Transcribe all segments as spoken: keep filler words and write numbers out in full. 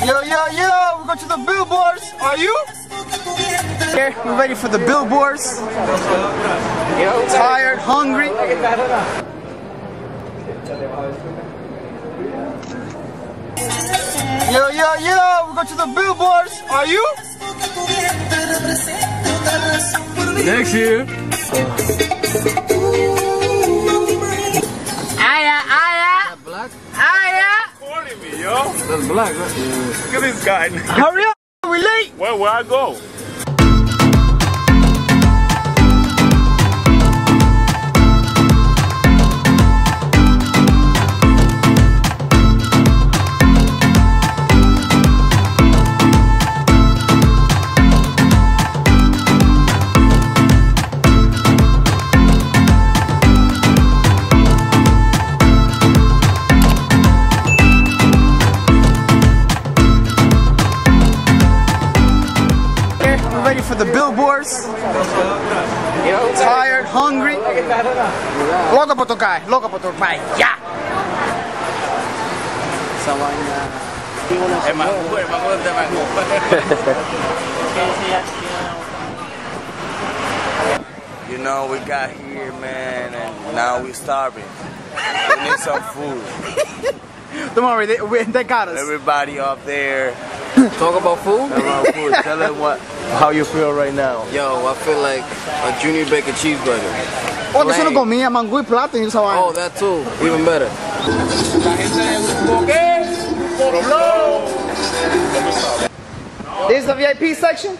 Yo, yo, yo, we're going to the billboards. Are you? Here, we're ready for the billboards. Tired, hungry. Yo, yo, yo, we're going to the billboards. Are you? Next year. Aya, aya. Black? Aya. Calling me, yo. That's black, right? Look at this guy. Hurry up, we're late. Where where I go? Ready for the billboards. Tired, hungry. Loco por tocar, loco por tocar. Ya. Esa vaina. Es más, es más fuerte, más You know, we got here, man, and now we're starving. We need some food. Don't worry, they, we, they got us. Everybody up there. Talk about food? Talk about food. Tell them what, how you feel right now. Yo, I feel like a junior bacon cheeseburger. Oh, que eso no comía mango y plátano y esa vaina. Oh, that too. Even better. This is the V I P section.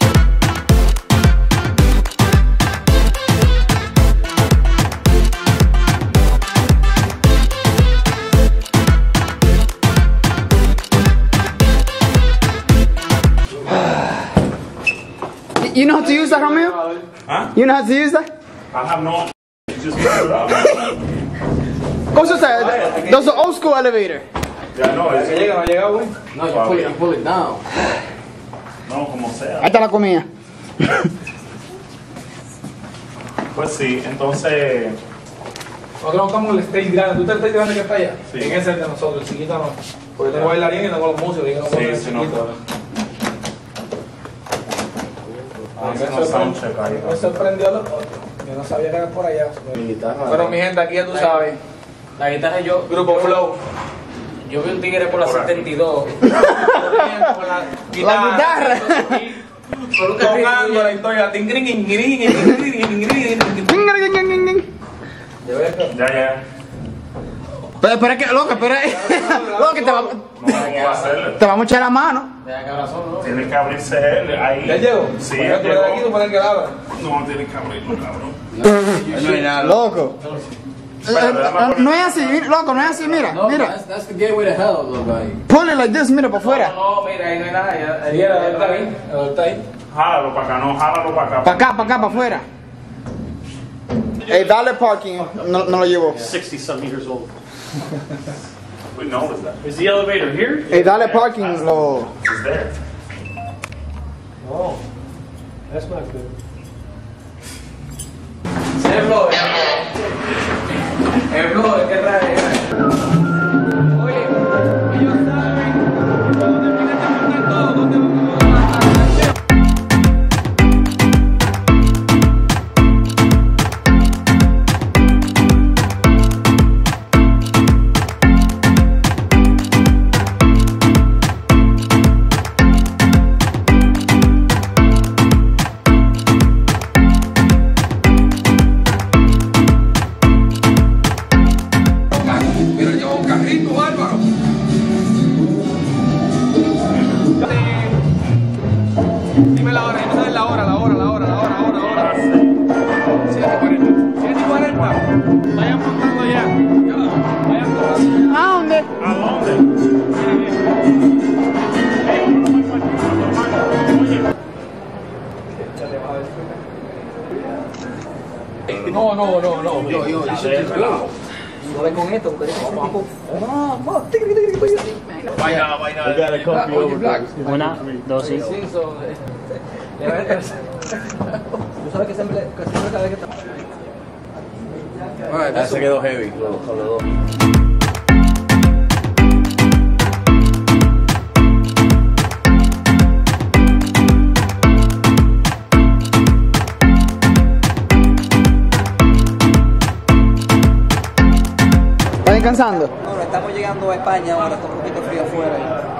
You know how to use that, Romeo? Huh? You know how to use that? I have no. Just put it up. What's that? Those are old school elevator. Ya no, es que No, you pull it and pull it down. no, como sea. Ahí está la comida. Pues sí, entonces. Nosotros buscamos el stage grande. ¿Tú te el stage grande que está allá? Sí. En ese es el de nosotros, el chiquito no. Porque tengo bailarines y tengo los músicos. Y no Sí, puedo el sí, no chiquito. puedo. A veces no soundcheck ahí. Me sorprendió lo otro. Yo no sabía que era por allá. Guitarra. Pero mi gente, aquí ya tú sabes. La guitarra yo, Grupo Flow. yo vi un tigre por la Por aquí. setenta y dos. Con la guitarra. Tocando la historia. Ting, ting, ting, ting, ting, ting, ting, ting, ting. Ya, ya. Pero espera que, loca, espera. Loca, que te va, No, ¿cómo va a hacerle? te vamos a echar la mano. Deja que ahora son, ¿no? Tiene que abrirse él. Ahí. ¿Ya llegó? Sí, Porque ya tú le das aquí, tú llegó. pones que la abra. No, tiene que abrirlo, cabrón. No hay nada. Loco. Eh, eh, No es así, mira, loco, no es así, mira, No, mira. that's, that's the gateway to hell, look like. Pull it like this, mira, para afuera. No, mira, ahí no hay nada. ya- ahí- Ahí era, está ahí. Está ahí. Jálalo para acá, no, jálalo para acá. Para acá, para acá, para afuera. El Dale Parking no, no lo llevó. sixty some years old. We know it's that. Is the elevator here? El Dale Parking lo... It's there. Oh, that's not good. El flow, el flow, ¿qué trae? Oye, ellos saben dónde viene a montar todo, dónde vamos a montar. Mira, lleva un carrito bárbaro. Dime la hora, no sabes la hora, la hora, la hora, la hora, la hora, la hora. siete y cuarenta. siete y cuarenta. Vayan montando ya. Ya, vayan montando. ¿A dónde? ¿A dónde? No, no, no, no. Yo, yo, this shit is good. Con esto, porque es tipo. Vaina, vaina. We got a coffee Oye, over Black. there. Una, dos, sí. Sí, so, eh, de verdad. Tú sabes que siempre, que siempre cada vez que está. Alright, Ya se quedó heavy. Con los dos. descansando? Bueno, estamos llegando a España ahora, está un poquito frío afuera.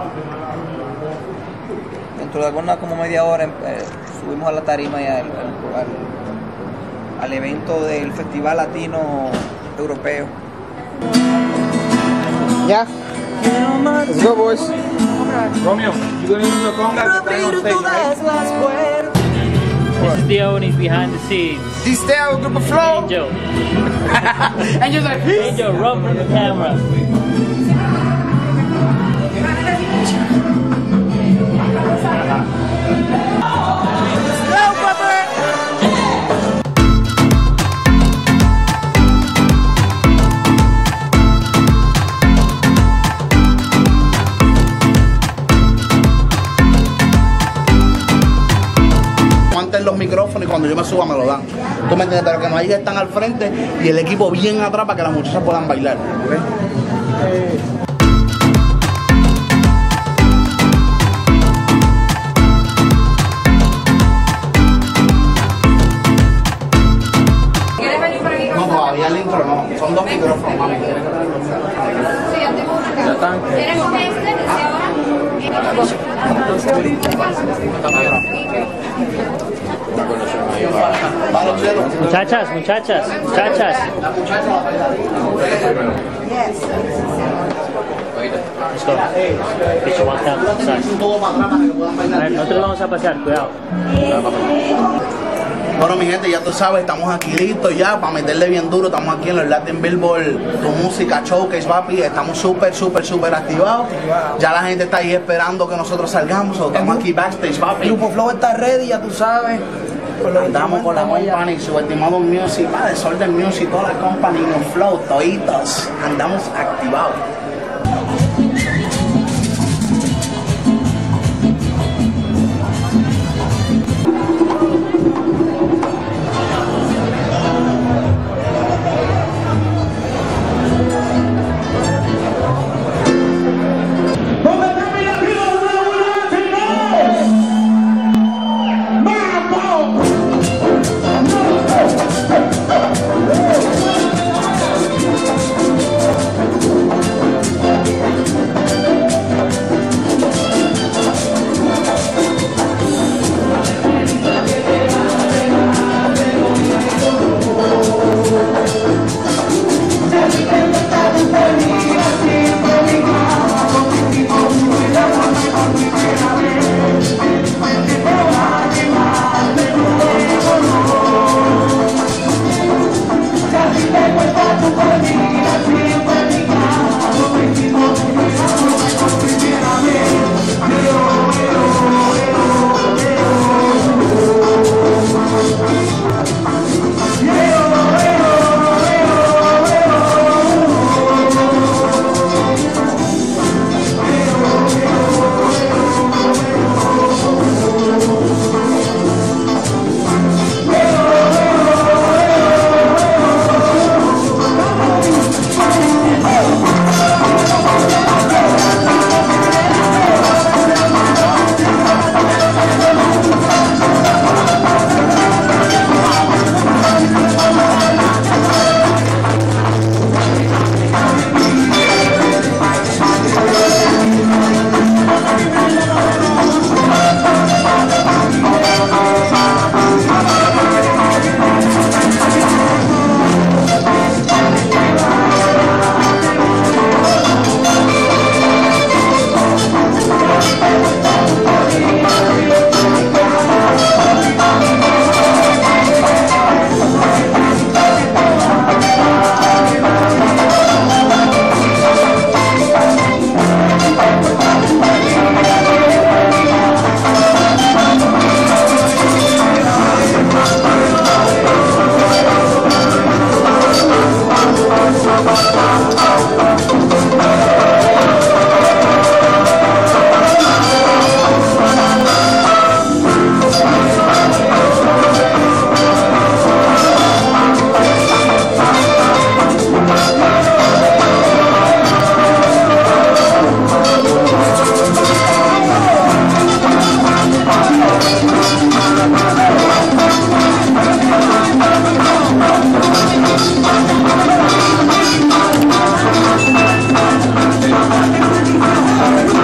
Dentro de alguna como media hora eh, subimos a la tarima y al, al, al evento del Festival Latino Europeo. Yeah? Let's go, boys. Romeo, you're gonna use the conga that on stage, right? This is Theo and he's behind the scenes. This stay with group of flow. Angel. Angel's like, peace. Angel, run from the camera. Los micrófonos y cuando yo me suba me lo dan. ¿Tú me entiendes? Pero que no hay que están al frente y el equipo bien atrás para que las muchachas puedan bailar. ¿Okay? Eh. No, todavía el intro no. Son dos micrófonos, mami. Ya están. ¿Quieres comer este desde ahora? Muchachas, muchachas, muchachas. Let's go. Get your one down. A ver, nosotros vamos a pasar, cuidado. Bueno, mi gente, ya tú sabes, estamos aquí listos ya para meterle bien duro. Estamos aquí en los Latin Billboard, tu música showcase, papi. Estamos súper, súper, súper activados. Ya la gente está ahí esperando que nosotros salgamos. So, estamos aquí backstage, papi. El Grupo Flow está ready, ya tú sabes. Andamos con la company, Subestimado Music, pa, Desorden Music, toda la company, los Flow, toditos. Andamos activados.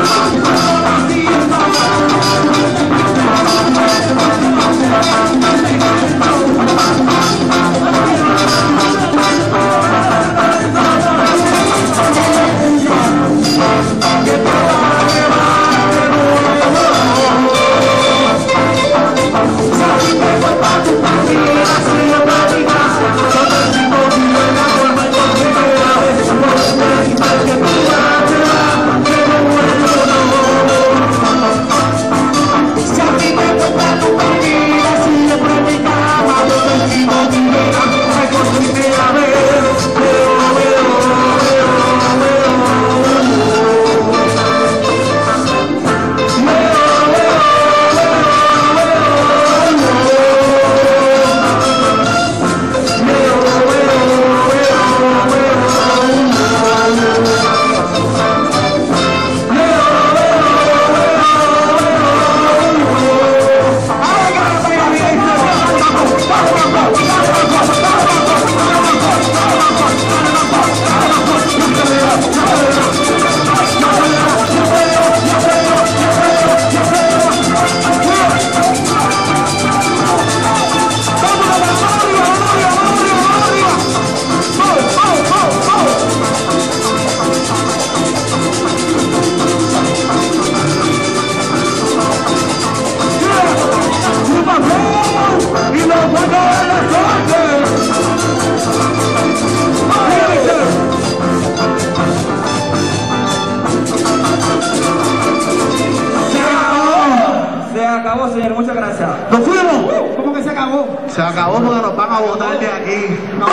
Se acabó porque nos van a botar de aquí. No,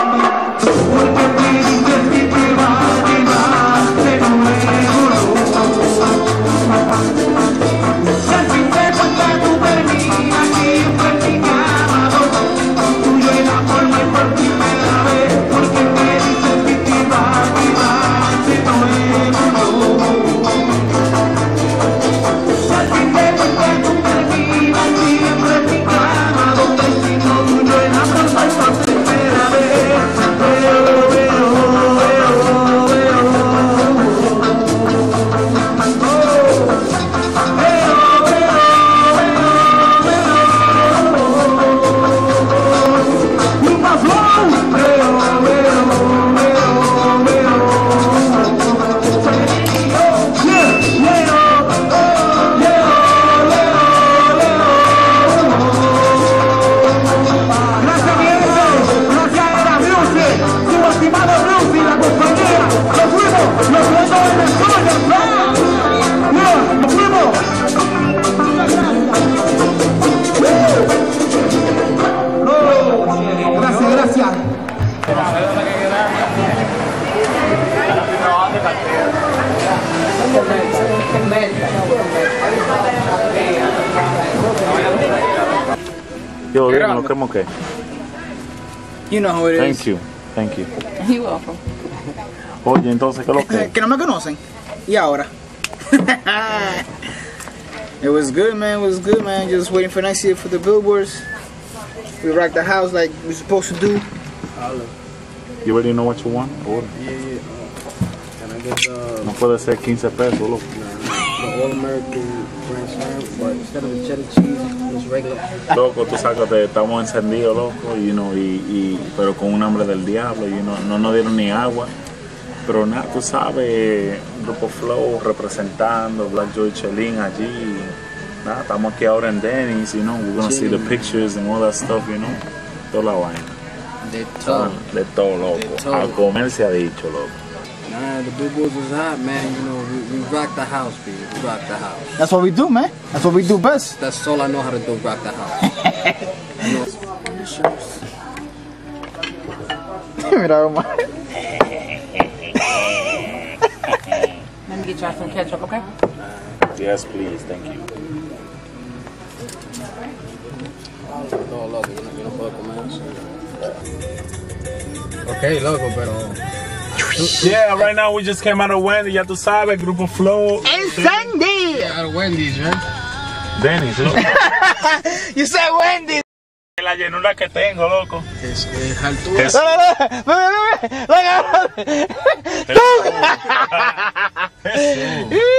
Yo, dímelo, ¿cómo que? You know who it Thank is. you, thank you. You're welcome. Oye, entonces, ¿qué es lo que? Que no me conocen. Y ahora. It was good, man. It was good, man. Just waiting for next year for the billboards. We rocked the house like we're supposed to do. You already know what you want? Order. Yeah, yeah. Can I get the, No puede ser quince pesos, loco. the All-American Grand Slam, but instead of the cheddar cheese, it's regular? Loco, tú sácate, estamos encendidos, loco, you know, y, y, pero con un hambre del diablo, you know, no nos dieron ni agua. Pero nada, tú sabes, Grupo Flow representando, Black Joy Chelín allí. Nada, estamos aquí ahora en Denny's, you know, we're gonna see the pictures and all that stuff, you know. Toda la vaina. De todo. De todo, loco. De todo. A comer se ha dicho, loco. Nah, the billboards was hot, man. You know, we, we rock the house, baby. We rock the house. That's what we do, man. That's what we do best. That's all I know how to do, rock the house. You know, Mira, Omar. Let me get y'all some ketchup, okay? Yes, please, thank you. todo loco, yo no, yo no puedo comer eso. Ok, loco, pero... Yeah, right now we just came out of Wendy's, ya tú sabes, Grupo Flow. Encendido. Yeah, out of Wendy's, right? Denny's, ¿no? You said Wendy's. La llenura que tengo, loco. Es, es altura. Es- Ve, ve, ve, ve, ve. La agarró. Jesús.